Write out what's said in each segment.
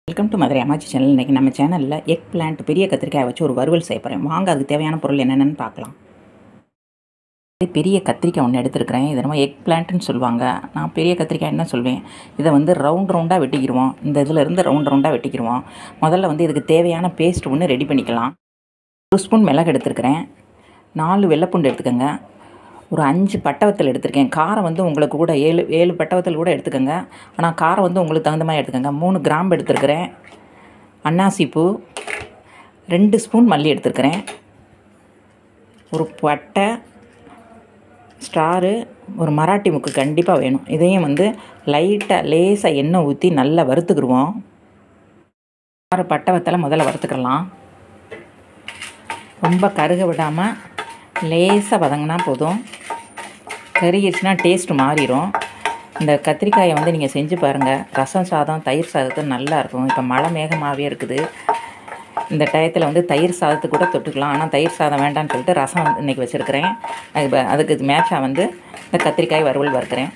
Welcome to Madurai அம்மாச்சி channel. இன்றைக்கி நம்ம சேனலில் எக் பிளான்ட் பெரிய கத்திரிக்காயை வச்சு ஒரு வறுவல் செய்ய போகிறேன். வாங்க அதுக்கு தேவையான பொருள் என்னென்னு பார்க்கலாம். பெரிய கத்திரிக்காய் ஒன்று எடுத்துருக்கிறேன். இது நம்ம எக் பிளான்ட்னு சொல்லுவாங்க. நான் பெரிய கத்திரிக்காய் என்ன சொல்வேன், இதை வந்து ரவுண்டாக வெட்டிக்கிடுவோம். இந்த இதிலேருந்து ரவுண்டாக வெட்டிக்கிடுவோம். முதல்ல வந்து இதுக்கு தேவையான பேஸ்ட் ஒன்று ரெடி பண்ணிக்கலாம். 1 ஸ்பூன் மிளகு எடுத்துருக்கிறேன். 4 வெள்ளைப்பூண்டு எடுத்துக்கோங்க. ஒரு 5 பட்டை வத்தல் எடுத்துருக்கேன். காரம் வந்து உங்களுக்கு கூட 7 பட்டை வத்தல் கூட எடுத்துக்கோங்க. ஆனால் காரம் வந்து உங்களுக்கு தகுந்த மாதிரி எடுத்துக்கோங்க. 3 கிராம்பு எடுத்துருக்கிறேன். அன்னாசிப்பூ 2 ஸ்பூன் மல்லி எடுத்துருக்கிறேன். ஒரு பட்டை, ஸ்டாரு, ஒரு மராட்டி முக்கு கண்டிப்பாக வேணும். இதையும் வந்து லைட்டாக லேசாக எண்ணெய் ஊற்றி நல்லா வறுத்துக்கிடுவோம். 6 பட்டை வத்தலை முதல்ல வறுத்துக்கலாம். ரொம்ப கருக விடாமல் லேசாக வதங்கினா போதும். கருகிடுச்சுன்னா டேஸ்ட்டு மாறிடும். இந்த கத்திரிக்காயை வந்து நீங்கள் செஞ்சு பாருங்கள். ரசம் சாதம், தயிர் சாதத்துக்கு நல்லாயிருக்கும். இப்போ மழை மேகமாகவே இருக்குது. இந்த டயத்தில் வந்து தயிர் சாதத்துக்கு கூட தொட்டுக்கலாம். ஆனால் தயிர் சாதம் வேண்டான்னு சொல்லிட்டு ரசம் வந்து இன்றைக்கி வச்சுருக்கிறேன். அதுக்கு மேட்சாக வந்து இந்த கத்திரிக்காய் வறுவல் வறுக்கிறேன்.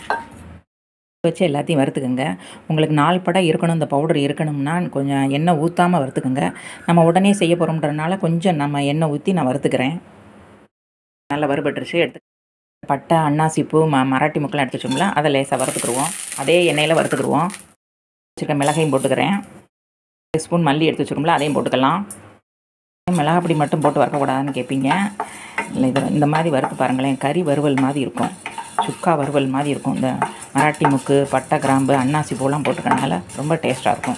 வச்சு எல்லாத்தையும் வறுத்துக்குங்க. உங்களுக்கு 4 படம் இருக்கணும், இந்த பவுடர் இருக்கணும்னா கொஞ்சம் எண்ணெய் ஊற்றாமல் வறுத்துக்குங்க. நம்ம உடனே செய்ய போகிறோம்ன்றதுனால கொஞ்சம் நம்ம எண்ணெய் ஊற்றி நான் வறுத்துக்கிறேன். நல்லா வறுபட்டுருச்சு. எடுத்து பட்டை, அன்னாசிப்பூ, மராட்டி முக்கெல்லாம் எடுத்து வச்சோம்ல, அதை லேசாக வறுத்துக்குருவோம். அதே எண்ணெயில் வறுத்துக்குருவோம். வச்சுருக்க மிளகையும் போட்டுக்கிறேன். 1 ஸ்பூன் மல்லி எடுத்து வச்சுருக்கோம்ல, அதையும் போட்டுக்கலாம். மிளகாப்பொடி மட்டும் போட்டு வறுக்கக்கூடாதுன்னு கேட்பீங்க. இல்லை, இந்த மாதிரி வறுத்து பாருங்களேன். கறி வறுவல் மாதிரி இருக்கும். சுக்கா வறுவல் மாதிரி இருக்கும். இந்த மராட்டி முக்கு, பட்டை, கிராம்பு, அன்னாசி பூலாம் போட்டுக்கனால ரொம்ப டேஸ்ட்டாக இருக்கும்.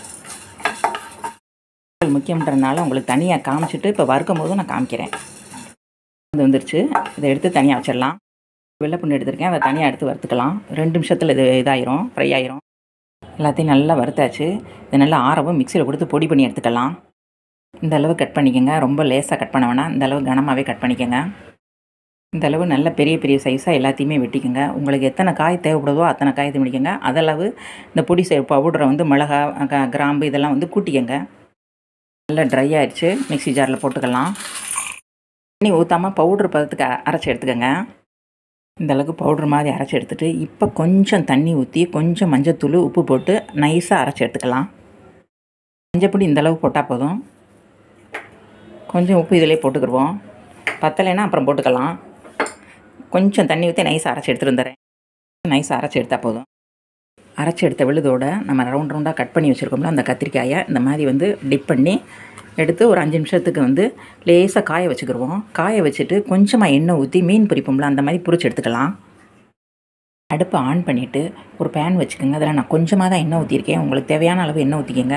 முக்கியன்றதுனால உங்களுக்கு தனியாக காமிச்சிட்டு இப்போ வறுக்கும் போதும் நான் காமிக்கிறேன். இது வந்துருச்சு. இதை எடுத்து தனியாக வச்சிடலாம். வெள்ளைப்பூண்டு எடுத்துருக்கேன். அதை தனியாக எடுத்து வறுத்துக்கலாம். 2 நிமிஷத்தில் இது இதாயிரும், ஃப்ரை ஆயிரும். எல்லாத்தையும் நல்லா வறுத்தாச்சு. இதை நல்லா ஆறவும் மிக்சியில் கொடுத்து பொடி பண்ணி எடுத்துக்கலாம். இந்த அளவு கட் பண்ணிக்கோங்க. ரொம்ப லேசாக கட் பண்ண வேணாம். இந்த அளவு கனமாகவே கட் பண்ணிக்கோங்க. இந்த அளவு நல்ல பெரிய பெரிய சைஸாக எல்லாத்தையுமே வெட்டிக்கோங்க. உங்களுக்கு எத்தனை காய் தேவைப்படுதோ அத்தனை காய் இது பண்ணிக்கோங்க. அதளவு இந்த பொடி பவுடரை வந்து மிளகா, கிராம்பு இதெல்லாம் வந்து கூட்டிக்கோங்க. நல்லா ட்ரை ஆகிடுச்சு. மிக்ஸி ஜாரில் போட்டுக்கலாம். தண்ணி ஊற்றாமல் பவுட்ரு பதத்துக்கு அரைச்சி எடுத்துக்கோங்க. இந்த அளவுக்கு பவுட்ரு மாதிரி அரைச்சி எடுத்துகிட்டு இப்போ கொஞ்சம் தண்ணி ஊற்றி கொஞ்சம் மஞ்சத்தூள், உப்பு போட்டு நைஸாக அரைச்சி எடுத்துக்கலாம். மஞ்சப்பொடி இந்த அளவு போட்டால் போதும். கொஞ்சம் உப்பு இதிலே போட்டுக்கிடுவோம். பத்தலைன்னா அப்புறம் போட்டுக்கலாம். கொஞ்சம் தண்ணி ஊற்றி நைஸாக அரைச்சி எடுத்துகிட்டு வந்துடுறேன். நைஸாக அரைச்சி எடுத்தால் போதும். அரைச்சி எடுத்த விழுதோடு நம்ம ரவுண்டாக கட் பண்ணி வச்சுருக்கோம்ல, அந்த கத்திரிக்காயை இந்த மாதிரி வந்து டிப் பண்ணி எடுத்து ஒரு 5 நிமிஷத்துக்கு வந்து லேசாக காய வச்சுக்கிடுவோம். காய வச்சுட்டு கொஞ்சமாக எண்ணெய் ஊற்றி மீன் பொரிப்போம்ல, அந்த மாதிரி பொரிச்சு எடுத்துக்கலாம். அடுப்பை ஆன் பண்ணிவிட்டு ஒரு பேன் வச்சுக்கோங்க. அதில் நான் கொஞ்சமாக தான் எண்ணெய் ஊற்றிருக்கேன். உங்களுக்கு தேவையான அளவு எண்ணெய் ஊற்றிக்கோங்க.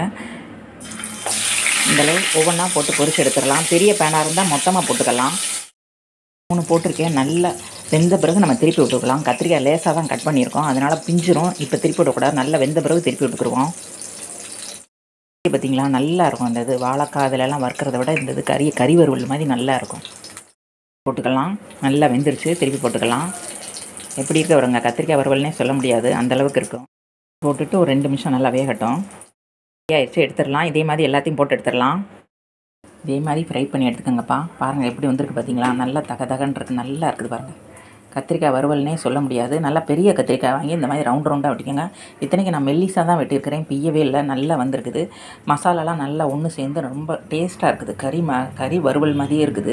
இந்தளவு ஒவ்வொன்றா போட்டு பொரிச்சு எடுத்துடலாம். பெரிய பேனாக இருந்தால் மொத்தமாக போட்டுக்கலாம். 3 போட்டிருக்கேன். நல்லா வெந்த பிறகு நம்ம திருப்பி விட்டுக்கலாம். கத்திரிக்காய் லேசாக தான் கட் பண்ணியிருக்கோம், அதனால் பிஞ்சிரும். இப்போ திருப்பி விடக்கூடாது. நல்லா வெந்த பிறகு திருப்பி விட்டுக்குருவோம். பார்த்திங்களா, நல்லா இருக்கும். இந்த இது வாழைக்காய் இதிலெல்லாம் வறுக்கிறத விட இந்த இது கறி வறுவல் மாதிரி நல்லா இருக்கும். போட்டுக்கலாம். நல்லா வெந்துருச்சு. திருப்பி போட்டுக்கலாம். எப்படி இருக்க வருங்க, கத்திரிக்காய் வறுவல்னே சொல்ல முடியாது, அந்தளவுக்கு இருக்கும். போட்டுட்டு ஒரு 2 நிமிஷம் நல்லா வேகட்டும். ஆயிடுச்சு, எடுத்துடலாம். இதே மாதிரி எல்லாத்தையும் போட்டு எடுத்துடலாம். இதே மாதிரி ஃப்ரை பண்ணி எடுத்துக்கோங்கப்பா. பாருங்கள் எப்படி வந்திருக்கு பார்த்தீங்களா, நல்லா தகதகன்றது நல்லா இருக்குது பாருங்கள். கத்திரிக்காய் வறுவல்னே சொல்ல முடியாது. நல்லா பெரிய கத்திரிக்காய் வாங்கி இந்த மாதிரி ரவுண்டாக வெட்டிக்கோங்க. இத்தனைக்கு நான் மெல்லிஸாக தான் வெட்டியிருக்கிறேன். பிய்யவே இல்லை, நல்லா வந்திருக்குது. மசாலாலாம் நல்லா ஒன்று சேர்ந்து ரொம்ப டேஸ்ட்டாக இருக்குது. கறி வறுவல் மாதிரியே இருக்குது.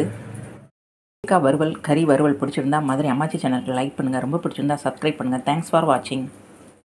கத்திரிக்காய் வறுவல், கறி வறுவல் பிடிச்சிருந்தா மதுரை அம்மாச்சி சேனலுக்கு லைக் பண்ணுங்கள். ரொம்ப பிடிச்சிருந்தா சப்ஸ்கிரைப் பண்ணுங்கள். தேங்க்ஸ் ஃபார் வாட்சிங்.